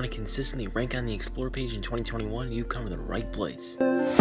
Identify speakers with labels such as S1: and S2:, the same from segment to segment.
S1: want to consistently rank on the Explore page in 2021, you've come to the right place.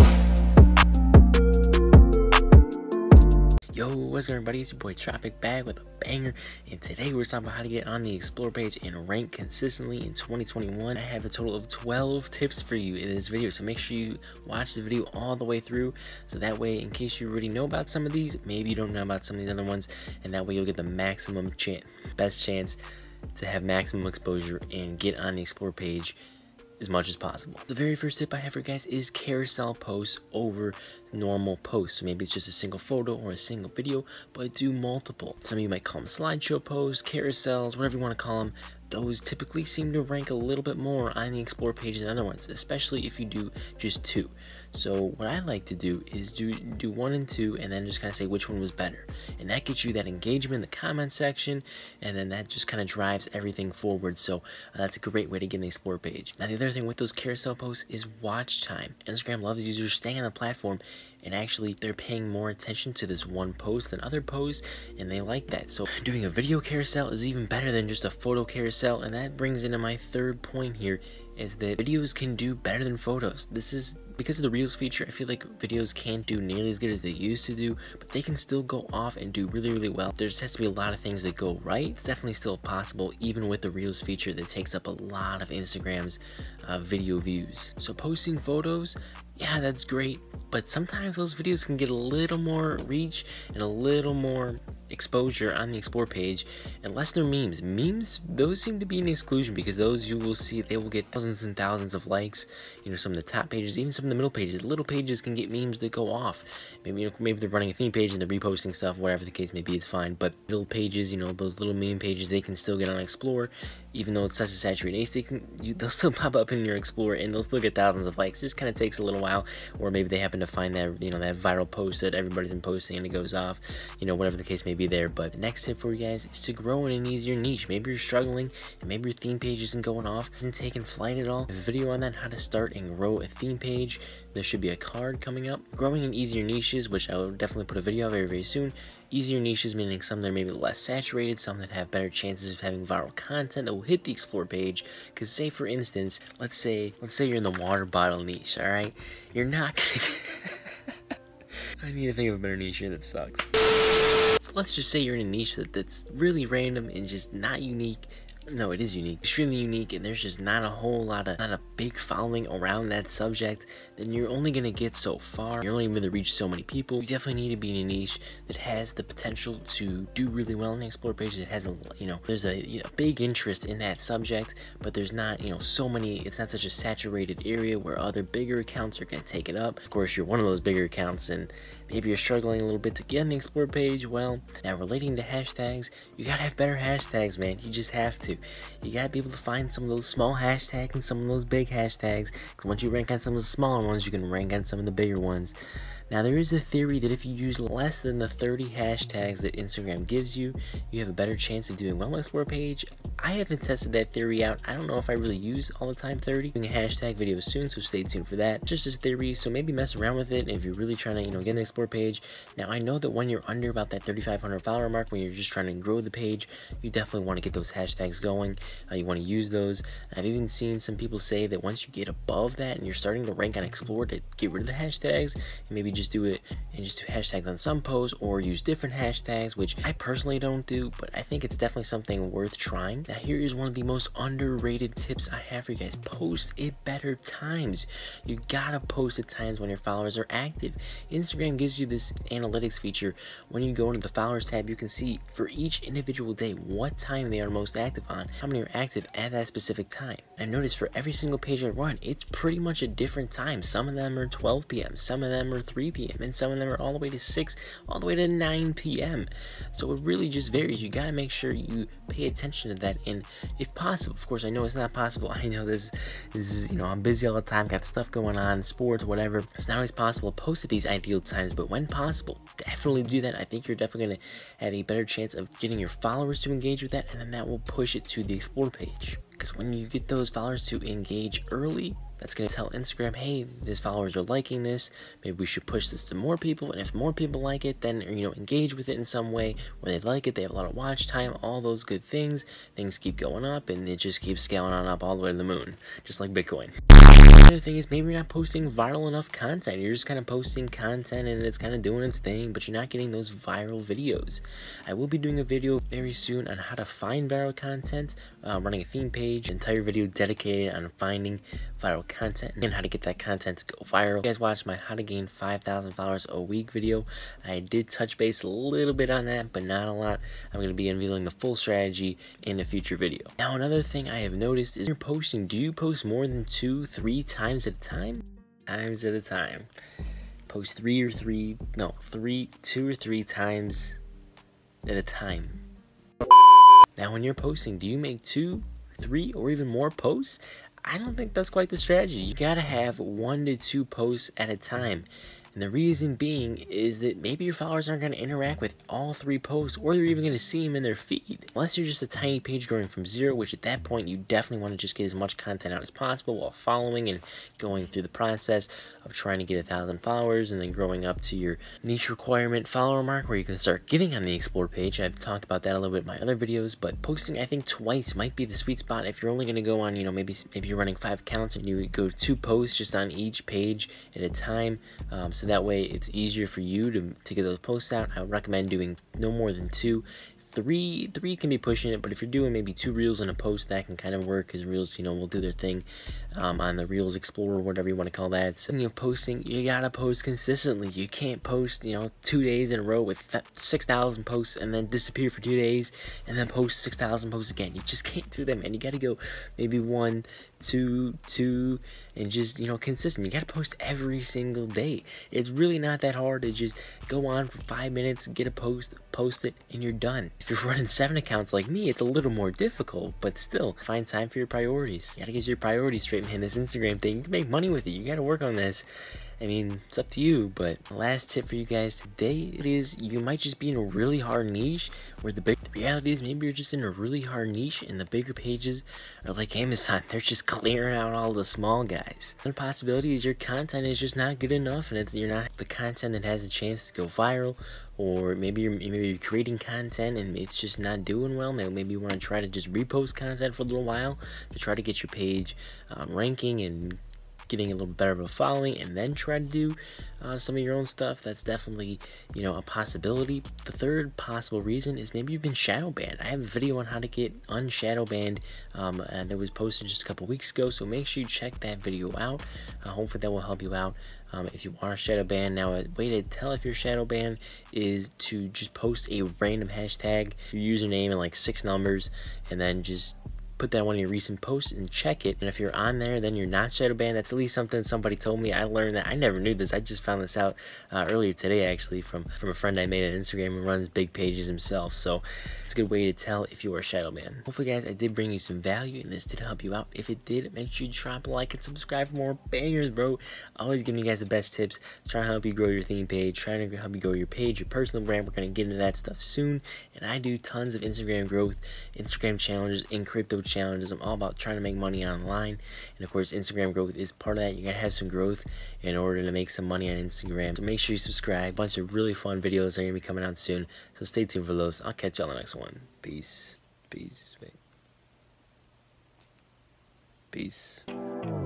S1: Yo, what's going on, everybody? It's your boy Tropic back with a banger, and today we're talking about how to get on the Explore page and rank consistently in 2021. I have a total of 12 tips for you in this video, so make sure you watch the video all the way through, so that way, in case you already know about some of these, maybe you don't know about some of these other ones, and that way you'll get the maximum best chance to have maximum exposure and get on the Explore page as much as possible. The very first tip I have for you guys is carousel posts over normal posts. So maybe it's just a single photo or a single video, but do multiple. Some of you might call them slideshow posts, carousels, whatever you want to call them. Those typically seem to rank a little bit more on the Explore page than other ones, especially if you do just two. So what I like to do is do 1 and 2 and then just kind of say which one was better. And that gets you that engagement in the comment section, and then that just kind of drives everything forward. So that's a great way to get in the Explore page. Now the other thing with those carousel posts is watch time. Instagram loves users staying on the platform, and actually they're paying more attention to this one post than other posts, and they like that. So doing a video carousel is even better than just a photo carousel, and that brings into my third point here, is that videos can do better than photos. This is because of the Reels feature. I feel like videos can't do nearly as good as they used to do, but they can still go off and do really well. There just has to be a lot of things that go right. It's definitely still possible even with the Reels feature that takes up a lot of Instagram's video views. So posting photos, yeah, that's great, but sometimes those videos can get a little more reach and a little more exposure on the Explore page, unless they're memes. Memes, those seem to be an exclusion, because those you will see, they will get thousands and thousands of likes. You know, some of the top pages, even some of the middle pages. Little pages can get memes that go off. Maybe, you know, maybe they're running a theme page and they're reposting stuff, whatever the case may be, it's fine. But middle pages, you know, those little meme pages, they can still get on Explore, even though it's such a saturated ace. They'll still pop up in your Explore and they'll still get thousands of likes. It just kind of takes a little while, or maybe they happen to find that, you know, that viral post that everybody's been posting and it goes off, you know, whatever the case may be there. But the next tip for you guys is to grow in an easier niche. Maybe you're struggling and maybe your theme page isn't going off, isn't taking flight at all. I have a video on that, how to start and grow a theme page. There should be a card coming up. Growing in easier niches, which I will definitely put a video out very soon. Easier niches meaning some that are maybe less saturated, some that have better chances of having viral content that will hit the Explore page. Because say for instance, let's say you're in the water bottle niche, all right? You're not gonna I need to think of a better niche here that sucks. So let's just say you're in a niche that's really random and just not unique. No, it is unique, extremely unique, and there's just not a big following around that subject. Then you're only gonna get so far. You're only gonna reach so many people. You definitely need to be in a niche that has the potential to do really well on the Explore page. That has there's a big interest in that subject, but there's not, so many. It's not such a saturated area where other bigger accounts are gonna take it up. Of course, you're one of those bigger accounts, and maybe you're struggling a little bit to get on the Explore page. Well, now relating to hashtags, you gotta have better hashtags, man. You just have to. You gotta be able to find some of those small hashtags and some of those big hashtags, because once you rank on some of the smaller ones, you can rank on some of the bigger ones. Now, there is a theory that if you use less than the 30 hashtags that Instagram gives you, you have a better chance of doing well on the Explore page. I haven't tested that theory out. I don't know if I really use all the time 30. Doing a hashtag video soon, so stay tuned for that. Just a theory, so maybe mess around with it if you're really trying to, get an Explore page. Now, I know that when you're under about that 3,500 follower mark, when you're just trying to grow the page, you definitely want to get those hashtags going. You want to use those. I've even seen some people say that once you get above that and you're starting to rank on Explore, to get rid of the hashtags and maybe just do it and just do hashtags on some posts, or use different hashtags, which I personally don't do, but I think it's definitely something worth trying. Now, here is one of the most underrated tips I have for you guys. Post at better times. You gotta post at times when your followers are active. Instagram gives you this analytics feature. When you go into the followers tab, you can see for each individual day what time they are most active on, how many are active at that specific time. I noticed for every single page I run, it's pretty much a different time. Some of them are 12 p.m., some of them are 3 p.m., and some of them are all the way to 6, all the way to 9 p.m. So it really just varies. You gotta make sure you pay attention to that, and if possible, of course, I know it's not possible. I know this is, I'm busy all the time, got stuff going on, sports, whatever. It's not always possible to post at these ideal times, but when possible, definitely do that. I think you're definitely gonna have a better chance of getting your followers to engage with that, and then that will push it to the Explore page. because when you get those followers to engage early, that's going to tell Instagram, hey, these followers are liking this, maybe we should push this to more people, and if more people like it, then, you know, engage with it in some way where they like it, they have a lot of watch time, all those good things keep going up, and it just keeps scaling on up all the way to the moon, just like Bitcoin. Another thing is maybe you're not posting viral enough content. You're just kind of posting content and it's kind of doing its thing, but you're not getting those viral videos. I will be doing a video very soon on how to find viral content, running a theme page, entire video dedicated on finding viral content and how to get that content to go viral. If you guys watched my how to gain 5,000 followers a week video, I did touch base a little bit on that, but not a lot. I'm going to be unveiling the full strategy in a future video. Now, another thing I have noticed is you're posting, do you post more than 2-3 times at a time? Times at a time. Post 2 or 3 times at a time. Now, when you're posting, do you make 2, 3, or even more posts? I don't think that's quite the strategy. You gotta have 1 to 2 posts at a time. And the reason being is that maybe your followers aren't going to interact with all 3 posts, or they're even going to see them in their feed. Unless you're just a tiny page growing from 0, which at that point you definitely want to just get as much content out as possible while following and going through the process of trying to get 1,000 followers and then growing up to your niche requirement follower mark where you can start getting on the Explore page. I've talked about that a little bit in my other videos, but posting I think twice might be the sweet spot. If you're only going to go on, you know, maybe you're running 5 accounts and you go 2 posts just on each page at a time, so that way it's easier for you to get those posts out. I would recommend doing no more than 2. 3 can be pushing it, but if you're doing maybe 2 reels in a post, that can kind of work, because reels, you know, will do their thing on the Reels Explorer, whatever you want to call that. So, you know, posting, you gotta post consistently. You can't post, you know, 2 days in a row with 6,000 posts and then disappear for 2 days and then post 6,000 posts again. You just can't do that, man. You gotta go maybe 1, 2, and just, you know, consistent. You gotta post every single day. It's really not that hard to just go on for 5 minutes, get a post it, and you're done. If you're running 7 accounts like me, it's a little more difficult, but still, find time for your priorities. You gotta get your priorities straight, man. This Instagram thing, you can make money with it. You gotta work on this. I mean, it's up to you, but the last tip for you guys today is you might just be in a really hard niche where the reality is maybe you're just in a really hard niche and the bigger pages are like Amazon. They're just clearing out all the small guys. Another possibility is your content is just not good enough and you're not the content that has a chance to go viral, or maybe you're creating content and it's just not doing well. Maybe you want to try to just repost content for a little while to try to get your page ranking and getting a little better of a following, and then try to do some of your own stuff. That's definitely, you know, a possibility. The third possible reason is maybe you've been shadow banned. I have a video on how to get unshadow banned, and it was posted just a couple weeks ago, so make sure you check that video out. Hopefully that will help you out. If you are shadow banned, now a way to tell if you're shadow banned is to just post a random hashtag, your username and like 6 numbers, and then just put that on one of your recent posts and check it. And if you're on there, then you're not shadow banned. That's at least something somebody told me. I learned that. I never knew this. I just found this out earlier today, actually, from a friend I made on Instagram who runs big pages himself. So it's a good way to tell if you are shadow banned. Hopefully, guys, I did bring you some value and this did help you out. If it did, make sure you drop a like and subscribe for more bangers, bro. Always giving you guys the best tips. Trying to help you grow your theme page, trying to help you grow your page, your personal brand. We're going to get into that stuff soon. And I do tons of Instagram growth, Instagram challenges, and crypto challenges. I'm all about trying to make money online, and of course Instagram growth is part of that. You gotta have some growth in order to make some money on Instagram, so make sure you subscribe. A bunch of really fun videos are gonna be coming out soon, so stay tuned for those. I'll catch you on the next one. Peace.